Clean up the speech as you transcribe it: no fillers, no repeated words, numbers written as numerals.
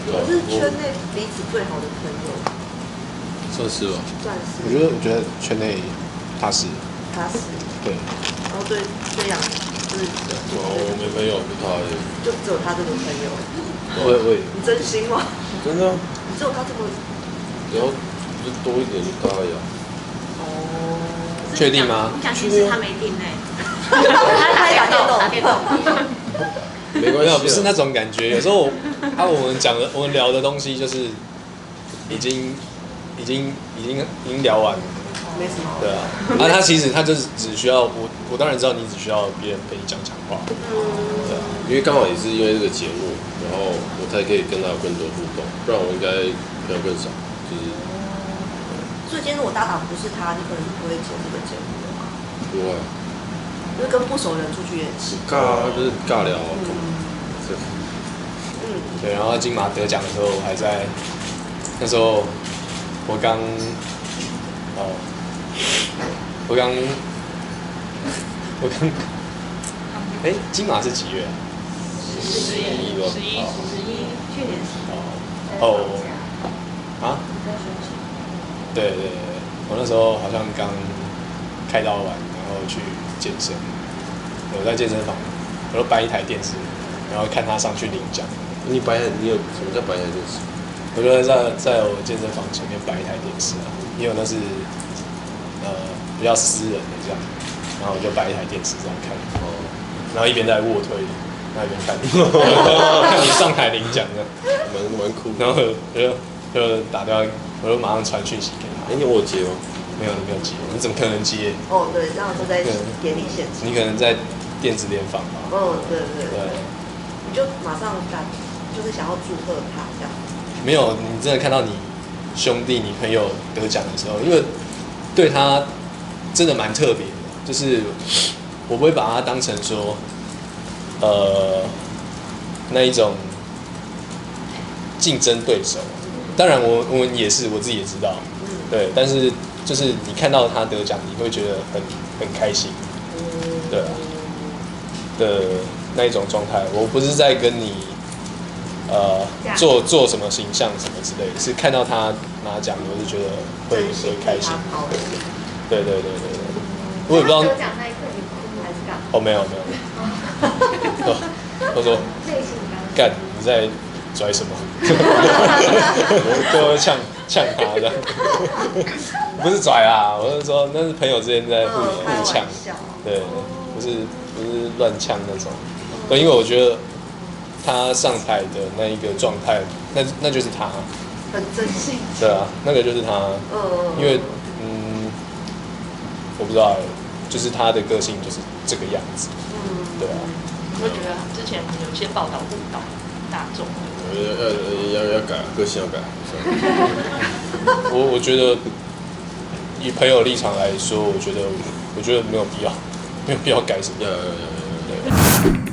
我是圈内彼此最好的朋友， 算是吧。 算是。 我觉得圈内他是。 他是。 对。 然后对这样就是。 我没朋友，就他而已。 就只有他这个朋友。 我也。 你真心吗？ 真的。 你只有他这么。 然后就多一点就大呀。 哦。 确定吗？ 你想去是他没订呢。 他打电动。 没关系， 不是那种感觉。有时候我们聊的东西就是已经聊完了。 没什么。 对啊。他其实他就是只需要我当然知道你只需要别人陪你讲话。对啊。 因为刚好也是因为这个节目，然后我才可以跟他有更多互动，不然我应该朋友更少。就是。 所以今天如果搭档不是他，你可能是不会接这个节目的嘛？ 不会。 因为跟不熟人出去也奇怪。尬就是尬聊。 对，然后金马得奖的时候，我还在那时候我刚金马是几月 11，去年对，我那时候好像刚开刀完，然后去健身，我在健身房，我就搬一台电视，然后看他上去领奖。 你有什么叫摆一台电视？ 我就在我健身房前面摆一台电视啊，因为那是比较私人的这样，然后我就摆一台电视这样看，然后一边在卧推，那一边看你上台领奖的， 蛮酷。 然后就打电话，我就马上传讯息给他。 你有接吗？ 没有，你没有接，你怎么可能接？ 哦，对，这样就在典礼现场。 你可能在电子联访吧？ 对。你就马上就是想要祝贺他这样。 没有，你真的看到你兄弟、你朋友得奖的时候，因为对他真的蛮特别的，就是我不会把他当成说，那一种竞争对手。当然我们也是，我自己也知道，对。但是就是你看到他得奖，你会觉得很开心，对啊的那一种状态。我不是在跟你。做什么形象什么之类的，是看到他拿奖，我就觉得会开心。对。我也不知道。 得奖那一刻你哭还是干嘛？ 没有。他说干你在拽什么？我就会呛他的，不是拽啊，我是说那是朋友之间在互呛，对，不是乱呛那种。对，因为我觉得。他上台的那一个状态，那就是他， 很真性。 对啊，那个就是他。因为我不知道，就是他的个性就是这个样子。对啊。 我觉得之前有一些报道误导大众。 要改，个性要改。 我觉得以朋友立场来说，我觉得没有必要改什么。 要。